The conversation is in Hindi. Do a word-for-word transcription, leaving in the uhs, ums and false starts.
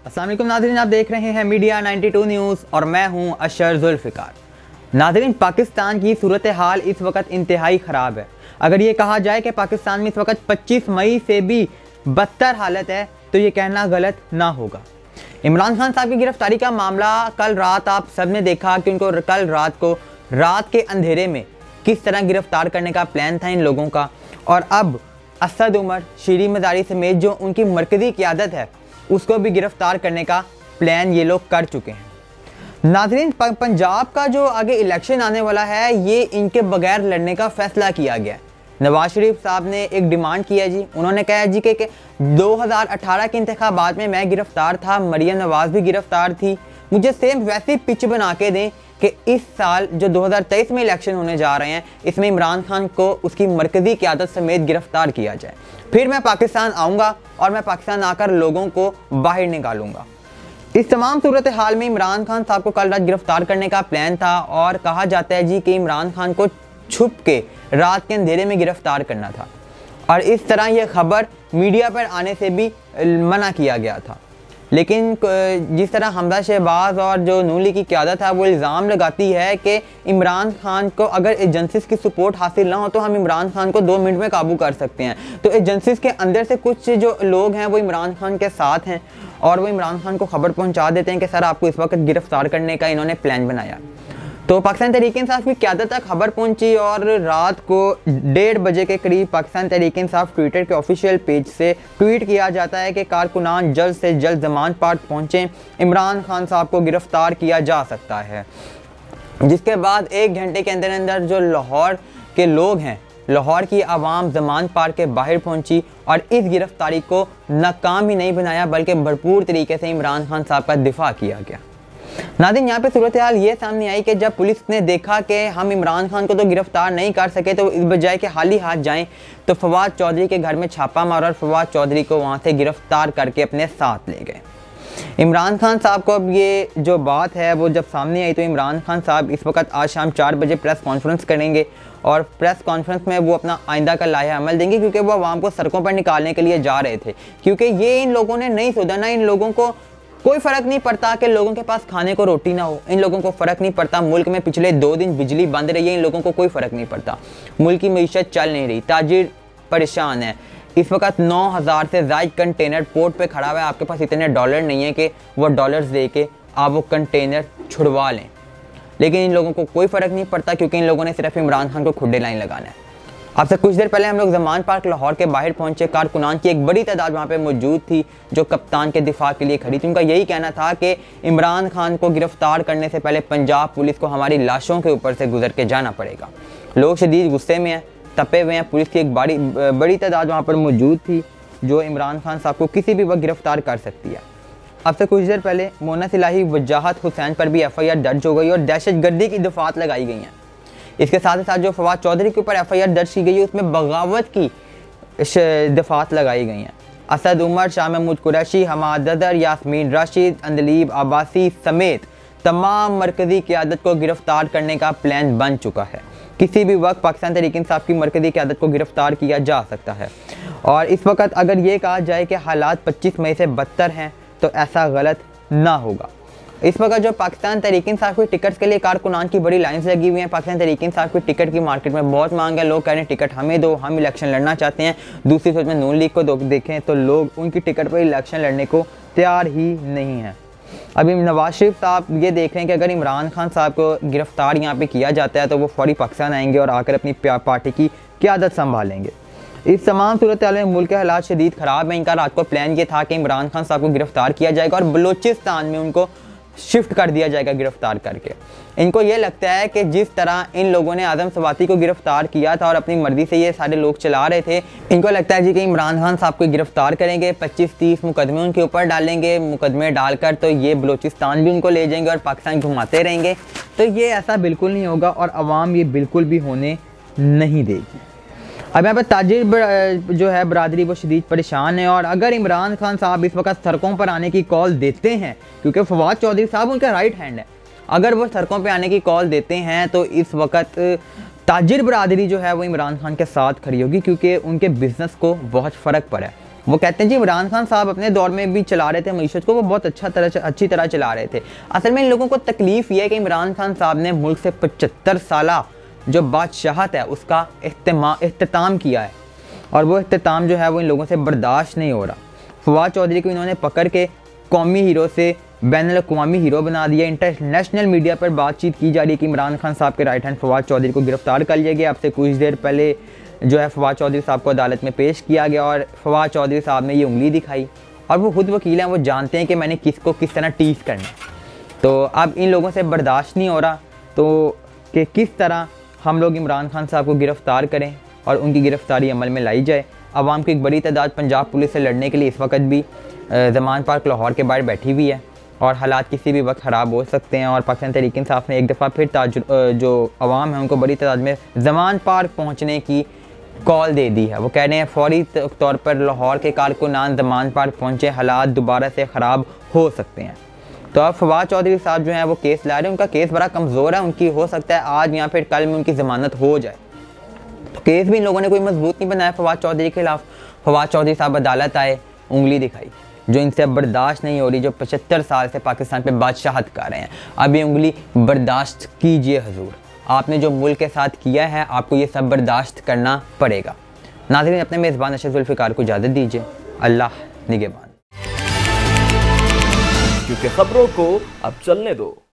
अस्सलाम वालेकुम नाज़रीन, आप देख रहे हैं मीडिया बानवे न्यूज़ और मैं हूं अशर जुल्फ़िकार। नाज़रीन, पाकिस्तान की सूरत हाल इस वक्त इंतहाई ख़राब है। अगर ये कहा जाए कि पाकिस्तान में इस वक्त पच्चीस मई से भी बदतर हालत है तो ये कहना गलत ना होगा। इमरान खान साहब की गिरफ्तारी का मामला कल रात आप सब ने देखा कि उनको कल रात को रात के अंधेरे में किस तरह गिरफ्तार करने का प्लान था इन लोगों का, और अब असद उमर, शीरी मज़ारी समेत जो उनकी मरकज़ी क़यादत है उसको भी गिरफ्तार करने का प्लान ये लोग कर चुके हैं। नाज़रीन, पंजाब का जो आगे इलेक्शन आने वाला है ये इनके बगैर लड़ने का फैसला किया गया है। नवाज शरीफ साहब ने एक डिमांड किया जी, उन्होंने कहा जी कि दो हज़ार अठारह के इंतखाबात में मैं गिरफ्तार था, मरियम नवाज भी गिरफ्तार थी, मुझे सेम वैसी पिच बना के दें कि इस साल जो दो हज़ार तेईस में इलेक्शन होने जा रहे हैं इसमें इमरान खान को उसकी मरकज़ी क़यादत समेत गिरफ्तार किया जाए। फिर मैं पाकिस्तान आऊँगा और मैं पाकिस्तान आकर लोगों को बाहर निकालूंगा। इस तमाम सूरत हाल में इमरान खान साहब को कल रात गिरफ्तार करने का प्लान था और कहा जाता है जी कि इमरान खान को छुप के रात के अंधेरे में गिरफ्तार करना था, और इस तरह यह खबर मीडिया पर आने से भी मना किया गया था। लेकिन जिस तरह हमजा शहबाज और जो नून लीग की क़यादत है वो इल्ज़ाम लगाती है कि इमरान खान को अगर एजेंसीज़ की सपोर्ट हासिल ना हो तो हम इमरान खान को दो मिनट में काबू कर सकते हैं, तो एजेंसीज़ के अंदर से कुछ जो लोग हैं वो इमरान खान के साथ हैं और वो इमरान खान को खबर पहुंचा देते हैं कि सर आपको इस वक्त गिरफ्तार करने का इन्होंने प्लान बनाया। तो पाकिस्तान तहरीक इंसाफ की क़यादत तक खबर पहुंची और रात को डेढ़ बजे के करीब पाकिस्तान तहरीक इंसाफ ट्विटर के ऑफिशियल पेज से ट्वीट किया जाता है कि कारकुनान जल्द से जल्द जमानत पार्ट पहुंचें, इमरान खान साहब को गिरफ्तार किया जा सकता है। जिसके बाद एक घंटे के अंदर अंदर जो लाहौर के लोग हैं, लाहौर की आवाम जमानत पार्क के बाहर पहुंची और इस गिरफ्तारी को नाकाम ही नहीं बनाया बल्कि भरपूर तरीके से इमरान खान साहब का दिफा किया गया। नाज़रीन, यहाँ पे सूरत हाल ये सामने आई कि जब पुलिस ने देखा कि हम इमरान खान को तो गिरफ्तार नहीं कर सके तो इस बजाय के हाली हाथ जाएं तो फवाद चौधरी के घर में छापा मारा और फवाद चौधरी को वहाँ से गिरफ्तार करके अपने साथ ले गए। इमरान खान साहब को अब ये जो बात है वो जब सामने आई तो इमरान खान साहब इस वक्त आज शाम चार बजे प्रेस कॉन्फ्रेंस करेंगे और प्रेस कॉन्फ्रेंस में वो अपना आइंदा का लाहे अमल देंगे, क्योंकि वो आवाम को सड़कों पर निकालने के लिए जा रहे थे। क्योंकि ये इन लोगों ने नहीं सोचा, ना इन लोगों को कोई फ़र्क नहीं पड़ता कि लोगों के पास खाने को रोटी ना हो, इन लोगों को फ़र्क नहीं पड़ता मुल्क में पिछले दो दिन बिजली बंद रही है, इन लोगों को कोई फ़र्क नहीं पड़ता, मुल्क की मीशत चल नहीं रही, ताजिर परेशान है। इस वक्त नौ हज़ार से ज़ायद कंटेनर पोर्ट पे खड़ा हुआ है, आपके पास इतने डॉलर नहीं है कि वो डॉलर्स दे के आप वो कंटेनर छुड़वा लें, लेकिन इन लोगों को कोई फ़र्क नहीं पड़ता क्योंकि इन लोगों ने सिर्फ इमरान खान को खुडे लाइन लगाना है। आपसे कुछ देर पहले हम लोग जमानत पार्क लाहौर के बाहर पहुंचे, कारकुनान की एक बड़ी तादाद वहाँ पे मौजूद थी जो कप्तान के दिफा के लिए खड़ी थी। उनका यही कहना था कि इमरान खान को गिरफ्तार करने से पहले पंजाब पुलिस को हमारी लाशों के ऊपर से गुजर के जाना पड़ेगा। लोग शदीद गुस्से में हैं, तपे हुए हैं। पुलिस की एक बड़ी बड़ी तादाद वहाँ पर मौजूद थी जो इमरान खान साहब को किसी भी वक्त गिरफ्तार कर सकती है। अब से कुछ देर पहले मोना सिलाही वजाहत हुसैन पर भी एफ आई आर दर्ज हो गई और दहशत गर्दी की दफात लगाई गई हैं। इसके साथ ही साथ जो फवाद चौधरी के ऊपर एफ आई आर दर्ज की गई है उसमें बगावत की दफात लगाई गई हैं। असद उमर, शाह महमूद कुरैशी, हमाद अदर, यास्मीन राशिद, अंदलीब अब्बासी समेत तमाम मरकज़ी क़यादत को गिरफ्तार करने का प्लान बन चुका है। किसी भी वक्त पाकिस्तान तहरीक इंसाफ की मरकज़ी क़यादत को गिरफ्तार किया जा सकता है। और इस वक्त अगर ये कहा जाए कि हालात पच्चीस मई से बदतर हैं तो ऐसा गलत ना होगा। इस वक्त जो पाकिस्तान तहरीक इंसाफ की टिकट्स के लिए कारकुनान की बड़ी लाइंस लगी हुई हैं। पाकिस्तान तहरीक इंसाफ की टिकट की मार्केट में बहुत मांग है, लोग कह रहे हैं टिकट हमें दो, हम इलेक्शन लड़ना चाहते हैं। दूसरी सोच में नून लीग को देखें तो लोग उनकी टिकट पर इलेक्शन लड़ने को तैयार ही नहीं हैं। अभी नवाज शरीफ साहब ये देख रहे हैं कि अगर इमरान खान साहब को गिरफ्तार यहाँ पे किया जाता है तो वो फौरी पाकिस्तान आएंगे और आकर अपनी पार्टी की क़यादत संभालेंगे। इस तमाम सूरत हाल में मुल्क के हालात शदीद ख़राब हैं। इनका रात को प्लान ये था कि इमरान खान साहब को गिरफ्तार किया जाएगा और बलूचिस्तान में उनको शिफ्ट कर दिया जाएगा गिरफ्तार करके। इनको ये लगता है कि जिस तरह इन लोगों ने आदम सवाती को गिरफ्तार किया था और अपनी मर्जी से ये सारे लोग चला रहे थे, इनको लगता है जी कि इमरान खान साहब को गिरफ्तार करेंगे, पच्चीस तीस मुकदमे उनके ऊपर डालेंगे, मुकदमे डालकर तो ये बलूचिस्तान भी उनको ले जाएंगे और पाकिस्तान घुमाते रहेंगे। तो ये ऐसा बिल्कुल नहीं होगा और अवाम ये बिल्कुल भी होने नहीं देगी। अब यहाँ पर ताजिर जो है बरादरी वो शदीद परेशान है और अगर इमरान खान साहब इस वक्त सड़कों पर आने की कॉल देते हैं, क्योंकि फवाद चौधरी साहब उनका राइट हैंड है, अगर वो सड़कों पर आने की कॉल देते हैं तो इस वक्त ताजिर बरादरी जो है वो इमरान खान के साथ खड़ी होगी, क्योंकि उनके बिज़नेस को बहुत फ़र्क पड़ा है। वो कहते हैं जी इमरान खान साहब अपने दौर में भी चला रहे थे मीशत को, वो बहुत अच्छा तरह अच्छी तरह चला रहे थे। असल में इन लोगों को तकलीफ़ ये है कि इमरान खान साहब ने मुल्क से पचहत्तर साला जो बादशाहत है उसका इख्तिताम किया है, और वो इख्तिताम जो है वो इन लोगों से बर्दाश्त नहीं हो रहा। फवाद चौधरी को इन्होंने पकड़ के कौमी हीरो से बैनुल अक़वामी हीरो बना दिया। इंटरनेशनल मीडिया पर बातचीत की जा रही है कि इमरान खान साहब के राइट हैंड फवाद चौधरी को गिरफ्तार कर लिया गया। अब से कुछ देर पहले जो है फवाद चौधरी साहब को अदालत में पेश किया गया और फवाद चौधरी साहब ने ये उंगली दिखाई, और वो खुद वकील हैं, वो जानते हैं कि मैंने किसको किस तरह टीस करना। तो अब इन लोगों से बर्दाश्त नहीं हो रहा तो कि किस तरह हम लोग इमरान खान साहब को गिरफ़्तार करें और उनकी गिरफ़्तारी अमल में लाई जाए। आवाम की एक बड़ी तादाद पंजाब पुलिस से लड़ने के लिए इस वक्त भी ज़मान पार्क लाहौर के बाहर बैठी हुई है, और हालात किसी भी वक्त ख़राब हो सकते हैं। और पाकिस्तान तहरीक इंसाफ ने एक दफ़ा फिर जो अवाम है उनको बड़ी तादाद में ज़मान पार्क पहुँचने की कॉल दे दी है। वो कह रहे हैं फौरी तौर पर लाहौर के कारकुनान ज़मान पार्क पहुँचे, हालात दोबारा से ख़राब हो सकते हैं। तो अब फवाद चौधरी साहब जो हैं वो केस ला रहे हैं, उनका केस बड़ा कमज़ोर है, उनकी हो सकता है आज या फिर कल में उनकी ज़मानत हो जाए। तो केस भी इन लोगों ने कोई मजबूत नहीं बनाया फवाद चौधरी के खिलाफ। फवाद चौधरी साहब अदालत आए, उंगली दिखाई, जो इनसे अब बर्दाश्त नहीं हो रही, जो पचहत्तर साल से पाकिस्तान पे बादशाहत कर रहे हैं। अब ये उंगली बर्दाश्त कीजिए हुजूर, आपने जो मुल्क के साथ किया है आपको ये सब बर्दाश्त करना पड़ेगा। नाज़रीन, अपने मेज़बान अशरफ ज़ुल्फ़िकार को इजाज़त दीजिए। अल्लाह निगहबान। क्योंकि खबरों को अब चलने दो।